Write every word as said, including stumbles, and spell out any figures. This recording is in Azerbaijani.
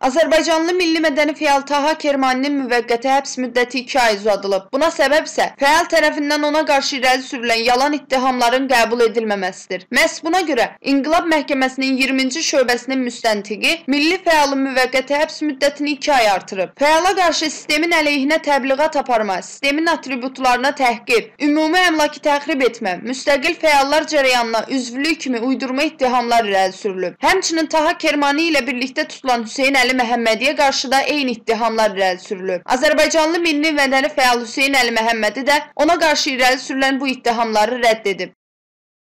Azərbaycanlı milli mədəni fəal Taha Kermaninin müvəqqəti həbs müddəti iki ay uzadılıb. Buna səbəb isə fəal tərəfindən ona qarşı irəli sürülən yalan ittihamların qəbul edilməməsidir. Məhz buna görə İnqilab Məhkəməsinin iyirminci şöbəsinin müstəntiqi milli fəalın müvəqqəti həbs müddətini iki ay artırıb. Fəala qarşı sistemin əleyhinə təbliğat aparma, sistemin atributlarına təhqir, ümumi əmlakı təxrib etmə, müstəqil fəallar cərəyanına üzvlük kimi uydurma ittihamlar irəli sürülüb. Həmçinin Taha Kermani ilə birlikdə tutulan Hüseyn Əli Məhəmmədiyə qarşı da eyni ittihamlar irəli sürülüb. Azərbaycanlı milli mədəni fəal Hüseyn Əli Məhəmmədi də ona qarşı irəli sürülən bu ittihamları rədd edib.